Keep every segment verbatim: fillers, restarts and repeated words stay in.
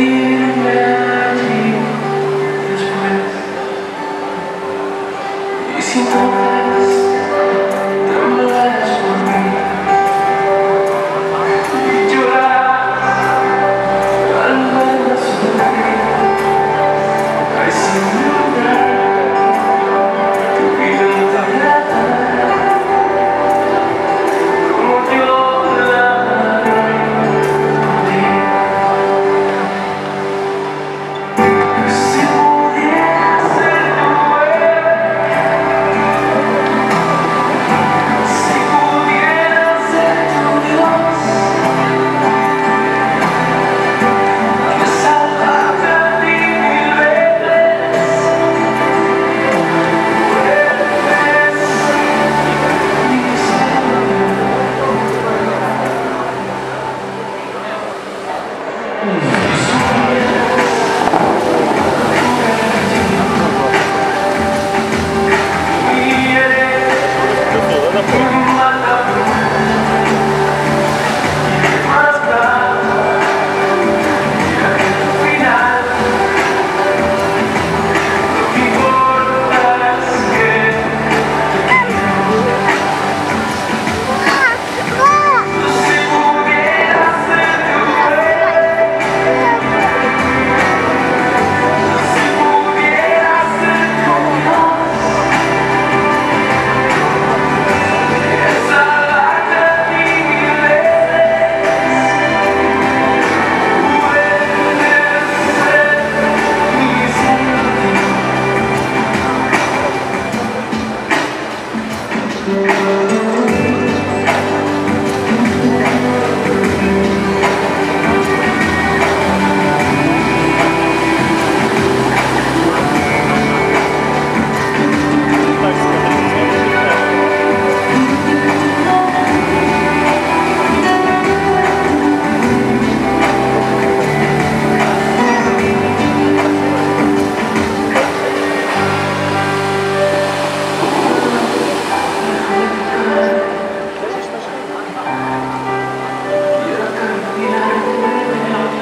irme allí después. Y si entonces temblas por mí y llorar al verme sufrir, hay sin duda tu vida entera como yo la daré por ti. Si pudiera ser tu mujer, si pudiera ser tu Dios, que salvarte a ti mil veces, vuelves mi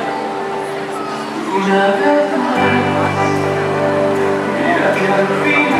una vez más, mira que al fin